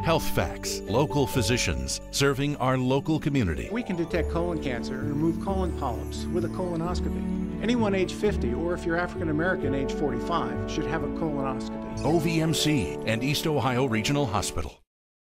Health Facts, local physicians serving our local community. We can detect colon cancer and remove colon polyps with a colonoscopy. Anyone age 50, or if you're African American age 45, should have a colonoscopy. OVMC and East Ohio Regional Hospital.